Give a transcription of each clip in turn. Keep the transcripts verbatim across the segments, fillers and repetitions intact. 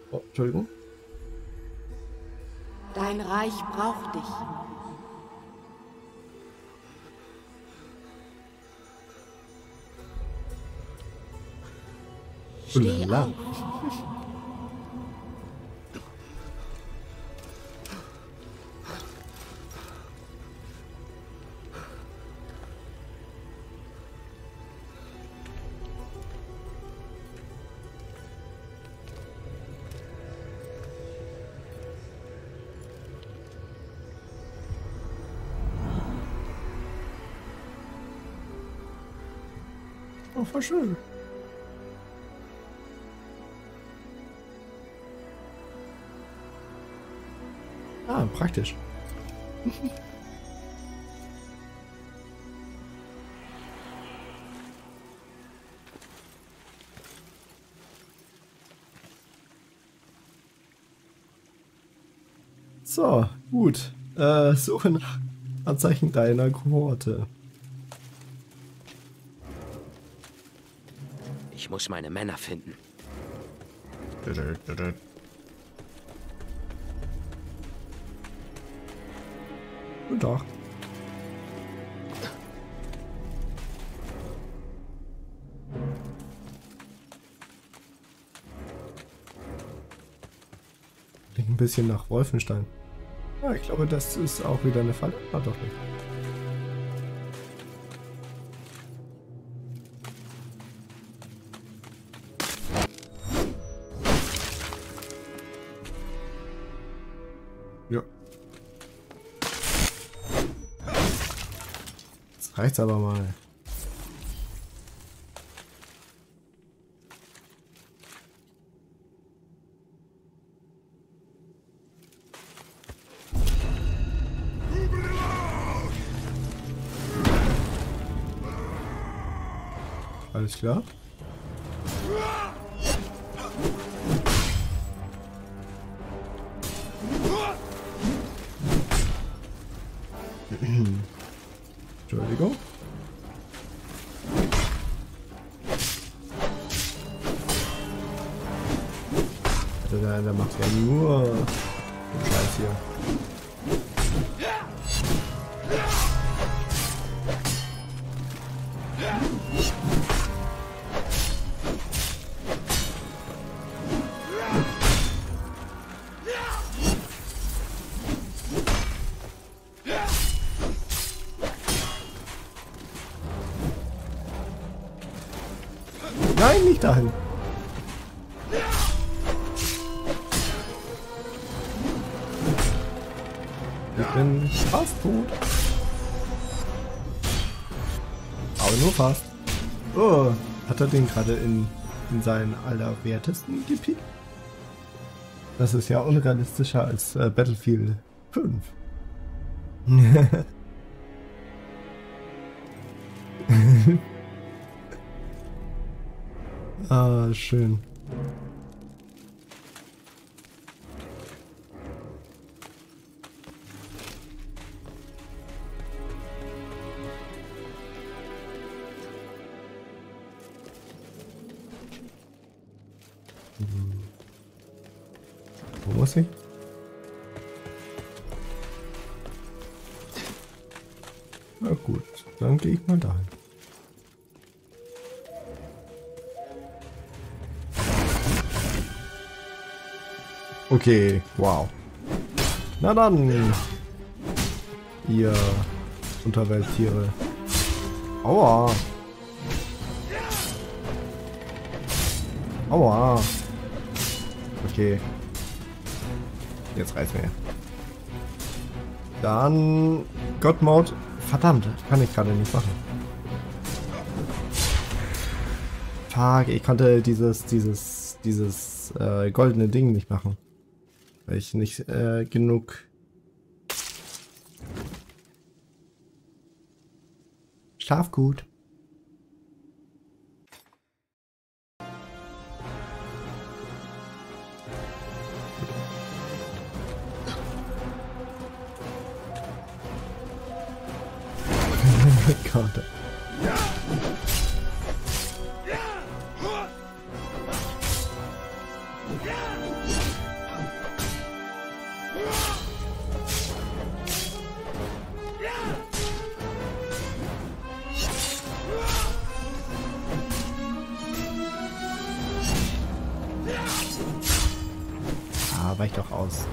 Oh, Entschuldigung. Dein Reich braucht dich. Steh Ulala. auf. Oh, voll schön. Ah, praktisch. So, gut. Äh, Suche nach Anzeichen deiner Kohorte. Ich muss meine Männer finden. Guten Tag. Klingt ein bisschen nach Wolfenstein. Ah, ich glaube, das ist auch wieder eine Falle. Ah, doch nicht. Ja. Jetzt reicht's aber mal. Alles klar. Entschuldigung. Also der, der macht ja nur den Scheiß hier. Nein, nicht dahin. Ich bin fast tot. Aber nur fast. Oh, hat er den gerade in, in seinen allerwertesten gepickt? Das ist ja unrealistischer als äh, Battlefield fünf. Ah, schön. Hm. Wo muss ich? Na gut, dann gehe ich mal dahin. Okay, wow. Na dann, ihr Unterwelttiere. Aua. Aua. Okay. Jetzt reicht's mir. Dann God Mode. Verdammt, kann ich gerade nicht machen. Fuck, ich konnte dieses, dieses, dieses äh, goldene Ding nicht machen. Weil ich nicht äh, genug Schlaf gut. Gott. Ah, weich doch aus.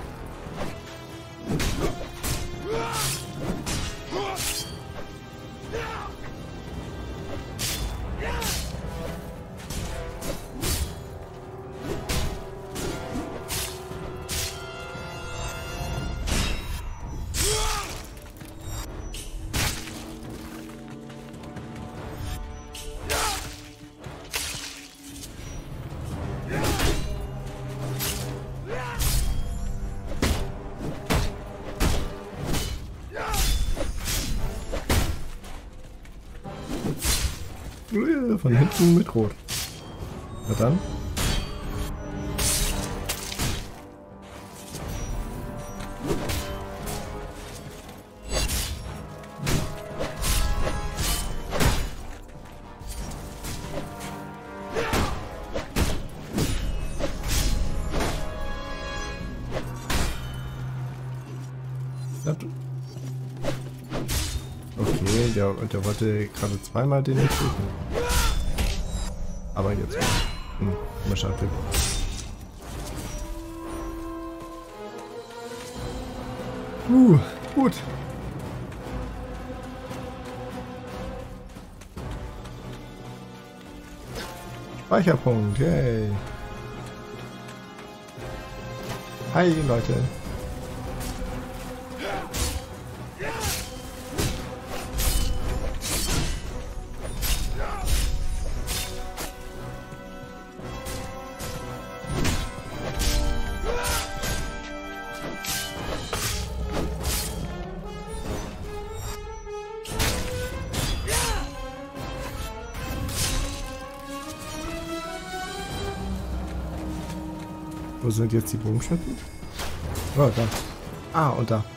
Von hinten mit Rot. Na dann. Okay, der, der wollte gerade zweimal den nicht töten. Aber jetzt. Hm, mal schauen. Uh, gut. Speicherpunkt, yay. Hi, Leute. Wo sind jetzt die Bogenschützen? Oh, da. Ah, und da.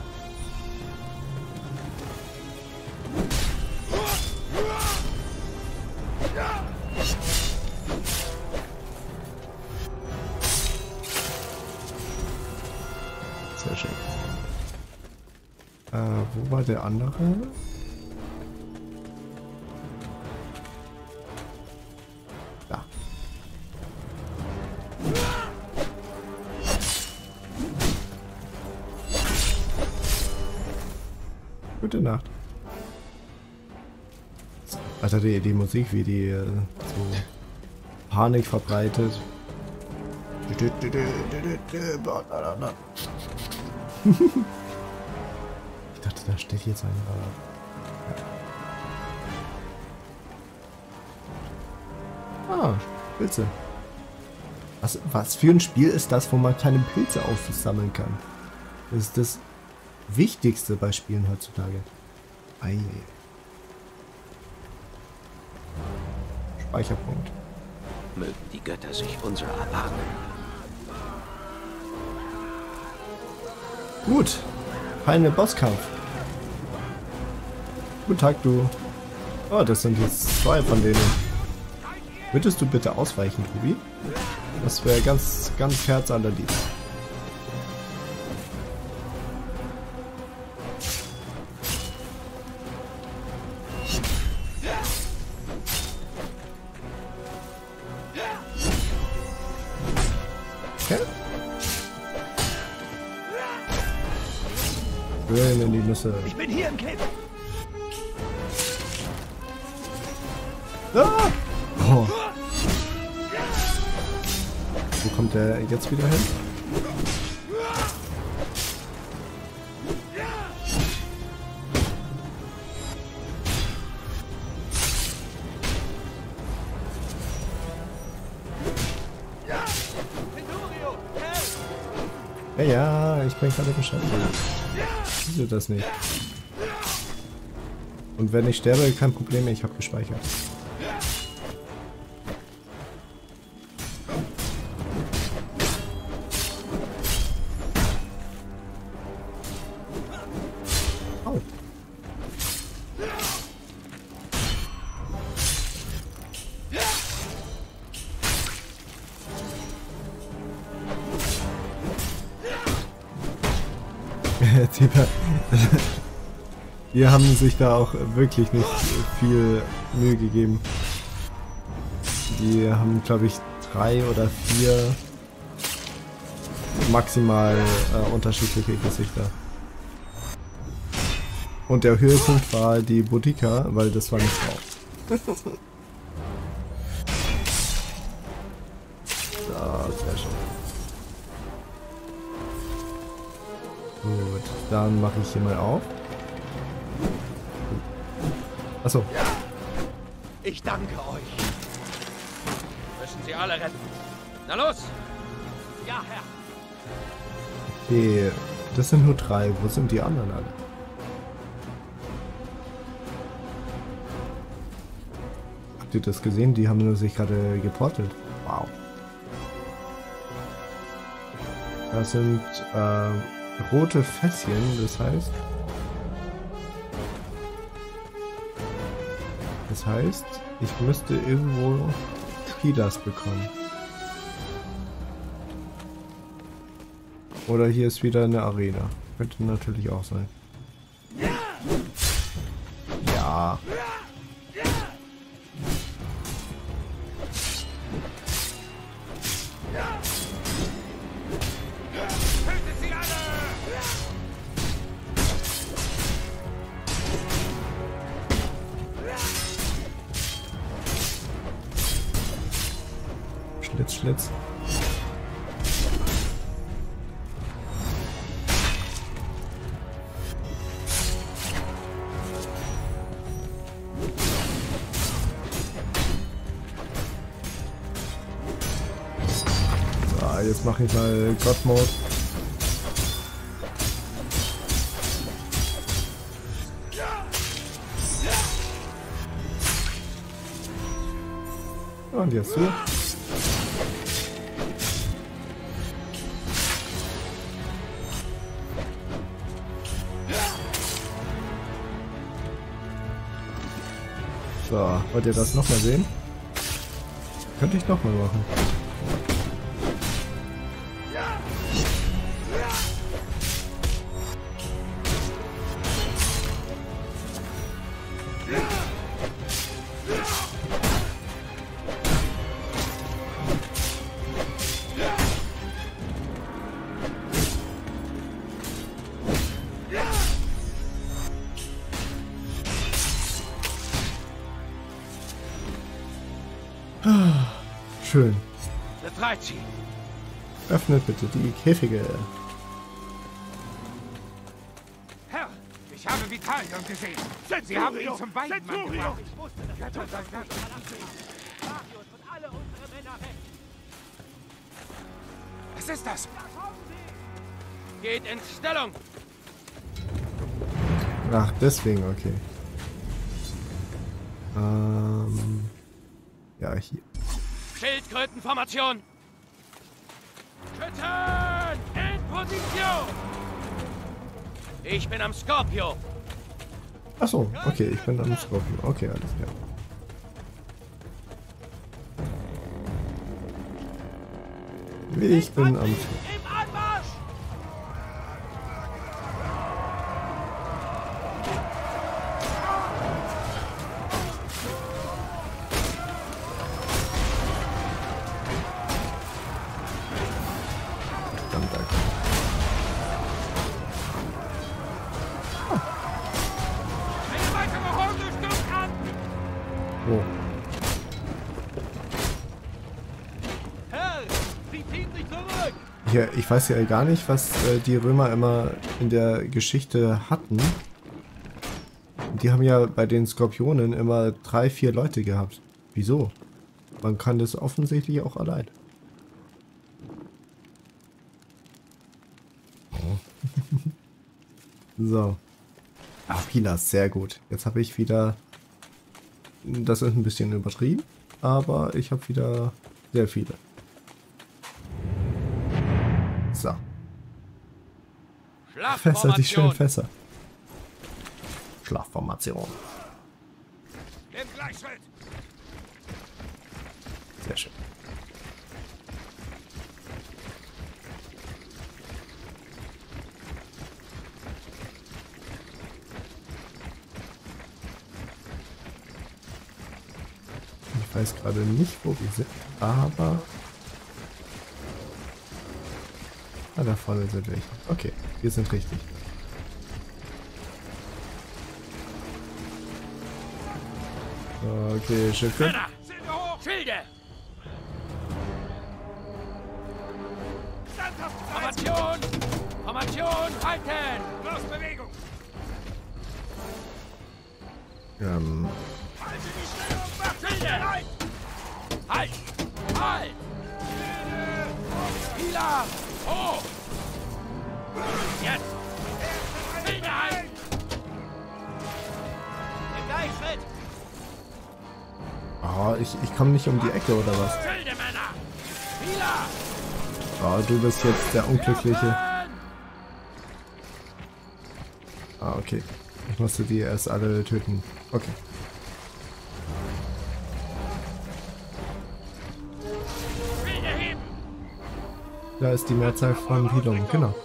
Sehr schön. Äh, wo war der andere? Da. Gute Nacht. Alter, die, die Musik, wie die äh, so Panik verbreitet. Ich dachte, da steht jetzt ein... Ja. Ah, Pilze. Was, was für ein Spiel ist das, wo man keine Pilze aufsammeln kann? Das ist das Wichtigste bei Spielen heutzutage. Ei. Speicherpunkt. Mögen die Götter sich unserer erbarmen. Gut. Final Bosskampf. Guten Tag, du. Oh, das sind jetzt zwei von denen. Würdest du bitte ausweichen, Tobi? Das wäre ganz, ganz herzallerlieb. Hören in die Nüsse. Ich bin hier im Cape. Ah! Oh. Wo kommt der jetzt wieder hin? Ja, ja, ich bin gerade beschäftigt. Wieso das nicht? Und wenn ich sterbe, kein Problem, ich habe gespeichert. Au. Die, die haben sich da auch wirklich nicht viel Mühe gegeben. Die haben, glaube ich, drei oder vier maximal äh, unterschiedliche Gesichter. Und der Höhepunkt war die Boudica, weil das war eine Frau. So, sehr schön. Gut, dann mache ich hier mal auf. Achso. Ich danke euch. Müssen Sie alle retten. Na los! Ja, Herr. Okay, das sind nur drei. Wo sind die anderen alle? Habt ihr das gesehen? Die haben nur sich gerade geportet. Wow. Das sind äh, rote Fässchen, das heißt... Das heißt, ich müsste irgendwo Healers bekommen. Oder hier ist wieder eine Arena. Könnte natürlich auch sein. Ja. Schlitz, Schlitz. So, jetzt mache ich mal God Mode. Und jetzt du. So, wollt ihr das nochmal sehen? Könnte ich nochmal machen. Schön. Öffnet bitte die Käfige. Herr, ich habe Vitalion gesehen. Sie haben ihn zum Weidmann gemacht. Was ist das? Geht in Stellung! Ach, deswegen, okay. Ähm, ja, hier. Schildkrötenformation! Schützen! In Position! Ich bin am Scorpio! Achso, okay, ich bin am Scorpio. Okay, alles klar. Ich bin am Scorpio. Im Anmarsch! Verdammt, danke. Eine weitere Runde stimmt an. Wo? Herr, sie ziehen sich zurück. Ja, ich weiß ja gar nicht, was äh, die Römer immer in der Geschichte hatten. Die haben ja bei den Skorpionen immer drei, vier Leute gehabt. Wieso? Man kann das offensichtlich auch allein. So. Ah, Pilas, sehr gut. Jetzt habe ich wieder... Das ist ein bisschen übertrieben, aber ich habe wieder sehr viele. So. Fässer, die schönen Fässer. Schlafformation. Im Gleichschritt. Sehr schön. weiß gerade nicht, wo wir sind, aber... Ah, da vorne sind welche. Okay, wir sind richtig. Okay, Schiffe. Männer! Schilde! Formation! Formation! Halten! Los, Bewegung! Ähm... Schilde! Halt! Halt! Hila! Hoch! Jetzt! Schilde halten! Im Gleichschritt! Oh, ich, ich komme nicht um die Ecke, oder was? Schilde, Männer! Hila! Oh, du bist jetzt der Unglückliche. Ah, okay. Ich musste die erst alle töten. Okay. Da ist die Mehrzahl von Pilum, genau.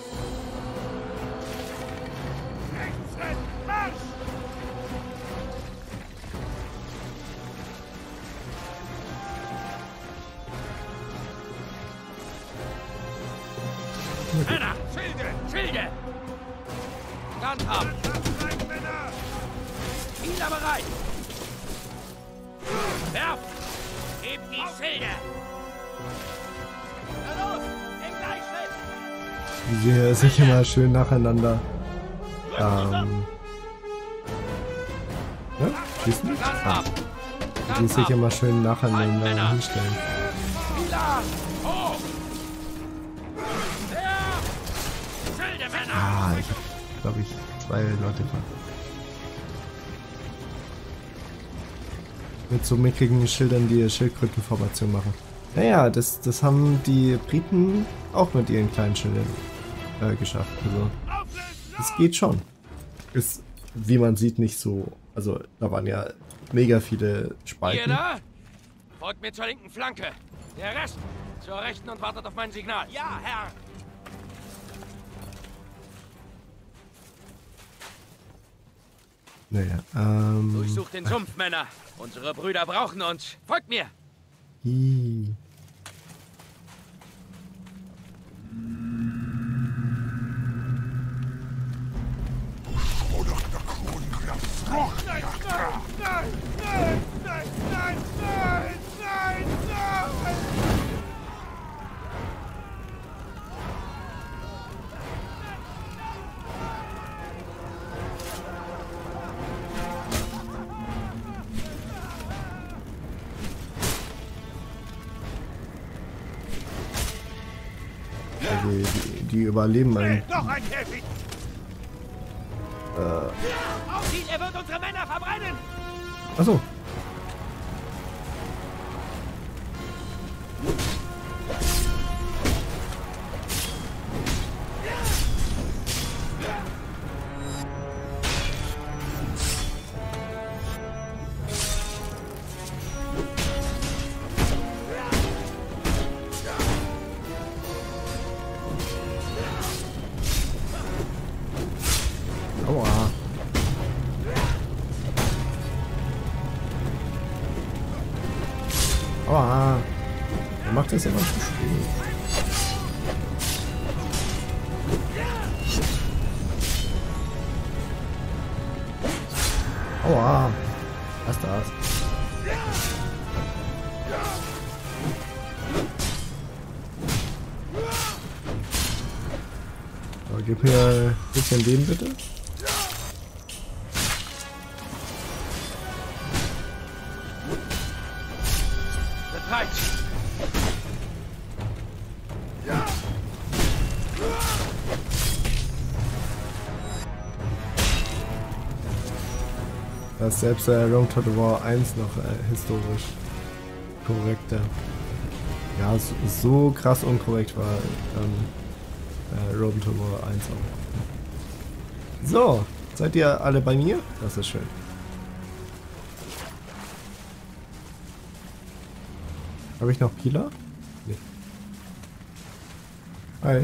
Männer! Schilde! Schilde! Land ab! Hila bereit! Werft! Hebt die Schilde! Na los! Im Gleichschritt! Die sind ja sich immer schön nacheinander. Ähm. Ja? Schießen? Land Ah. ab! Die sich immer schön nacheinander hinstellen. Hila! Hoch! Werft! Schilde, Männer! Ah, ich hab, glaube ich, zwei Leute da. Mit so mickrigen Schildern, die Schildkrötenformation machen. Naja, das, das haben die Briten auch mit ihren kleinen Schildern äh, geschafft. Also, das geht schon. Ist, wie man sieht, nicht so. Also, da waren ja mega viele Ihr Spalten. da? Folgt mir zur linken Flanke. Der Rest zur rechten und wartet auf mein Signal. Ja, Herr! Naja, ähm. Durchsucht den Sumpf, Männer. Unsere Brüder brauchen uns. Folgt mir! Hi. Nein, nein, nein, nein, nein, nein, nein, nein, nein! Also, die, die überleben ein. Noch ein Käfig! Ziel, er wird unsere Männer verbrennen! Achso. Aua. Aua. Er macht das immer zu spät. Aua. Was ist das? So, gib mir ein bisschen Leben bitte. Bereit! Da ist selbst der Rome Total War eins noch äh, historisch korrekter. Ja, so, so krass unkorrekt war ähm, äh, Rome Total War eins auch. So, seid ihr alle bei mir? Das ist schön. Habe ich noch Pila? Nee. Hi.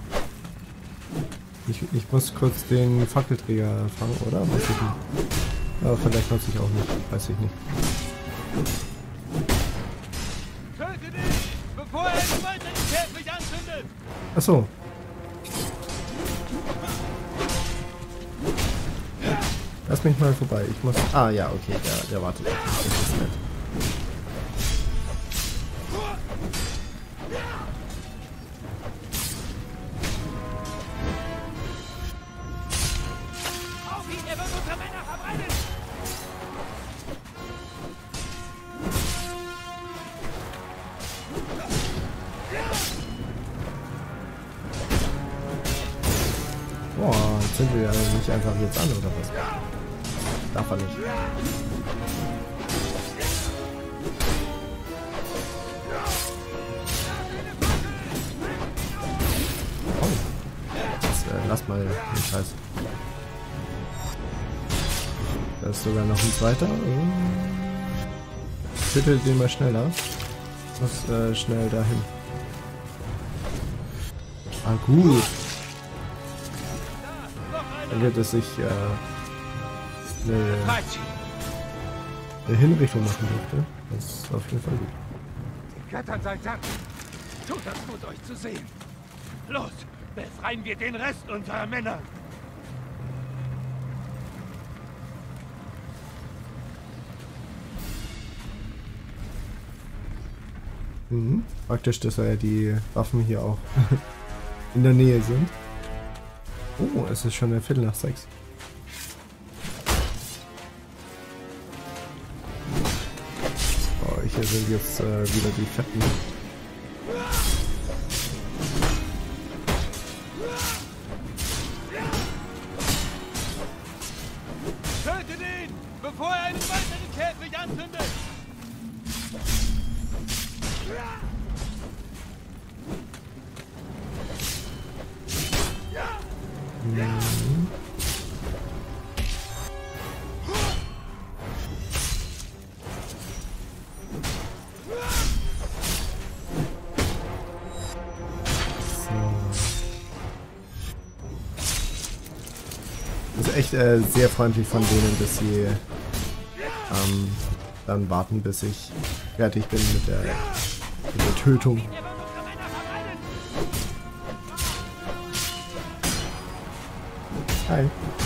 Ich, ich muss kurz den Fackelträger fangen, oder? Weiß ich nicht. Aber vielleicht nutze ich auch nicht. Weiß ich nicht. bevor er einen weiteren Käfig anzündet! Achso. Lass mich mal vorbei. Ich muss. Ah ja, okay, der, der wartet auf mich. Das ist nett. Auf ihn, er wird unsere Männer verbrennen! Boah, jetzt sind wir ja nicht einfach jetzt an, oder was? Darf er nicht. Oh. Jetzt äh, lass mal den Scheiß. Da ist sogar noch ein zweiter. Schüttelt den mal schneller. Muss äh, schnell dahin. Ah, gut. Dann wird es sich äh, eine, eine Hinrichtung machen dürfte. Das ist auf jeden Fall gut. Den Göttern sei Dank. Tut das gut, euch zu sehen. Los, befreien wir den Rest unserer Männer. Mhm. Praktisch, dass ja die Waffen hier auch in der Nähe sind. Oh, es ist schon ein Viertel nach sechs. Oh, hier sind jetzt äh, wieder die Fetten. Tötet ihn, bevor er einen weiteren Käfig anzündet! Mhm. Das ist echt äh, sehr freundlich von denen, dass sie ähm, dann warten, bis ich fertig bin mit der, mit der Tötung. Hi.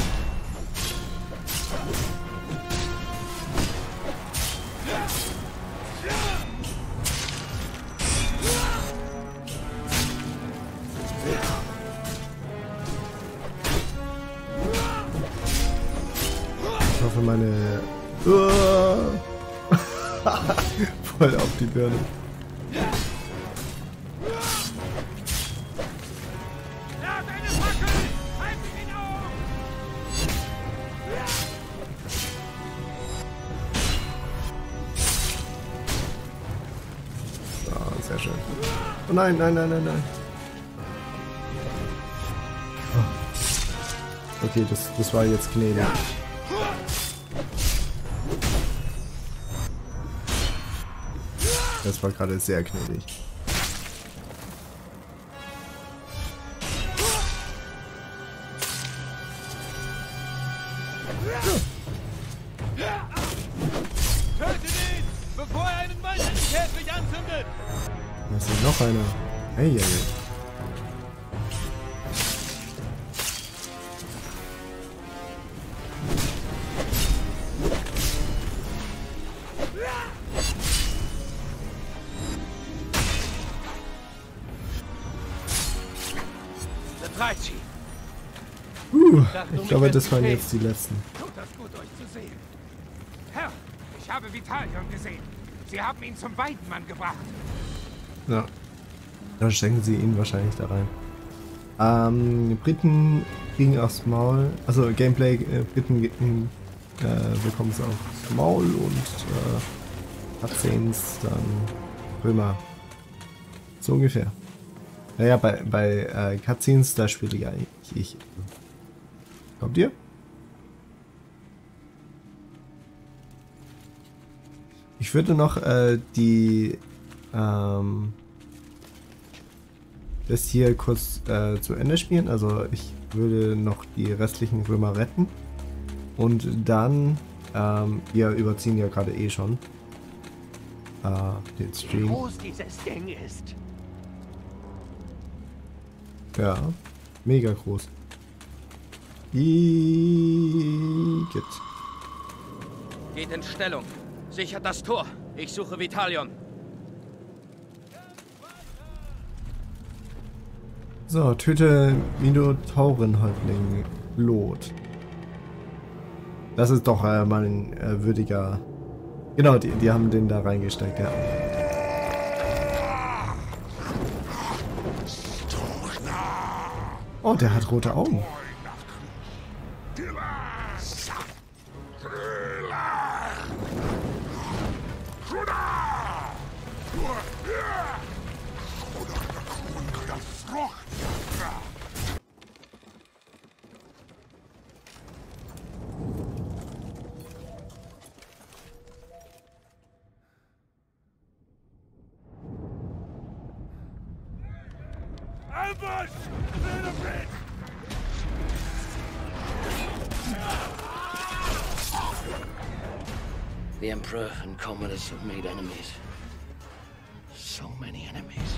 Ich hoffe, meine... Voll auf die Birne. Sehr schön. Oh nein, nein, nein, nein, nein. Oh. Okay, das, das war jetzt gnädig. Das war gerade sehr gnädig. Tötet ihn, bevor er einen weiteren Käfig anzündet! Da ist noch einer. Hey, hey, hey. Befreit sie! Uh, ich glaube, das waren jetzt die letzten. Tut das gut, euch zu sehen. Herr, ich habe Vitalion gesehen. Sie haben ihn zum Weidenmann gebracht. Ja. Da stecken sie ihn wahrscheinlich da rein. Ähm, Briten kriegen aufs Maul. Also Gameplay, äh, Briten äh, bekommen es aufs Maul und äh, Cutscenes dann Römer. So ungefähr. Naja, bei, bei äh, Cutscenes, da spiele ich eigentlich ich. Kommt ihr? Ich würde noch äh, die ähm, das hier kurz äh, zu Ende spielen. Also ich würde noch die restlichen Römer retten. Und dann, ähm, wir überziehen ja gerade eh schon. Ah, den Wie Stream. groß dieses Ding ist. Ja, mega groß. Igitt. Geht in Stellung. Sichert das Tor. Ich suche Vitalion. So, töte Minotaurenhäuptling Lot. Das ist doch äh, mal ein äh, würdiger... Genau, die, die haben den da reingesteckt, ja. Oh, der hat rote Augen. The Emperor and Commodus have made enemies. So many enemies.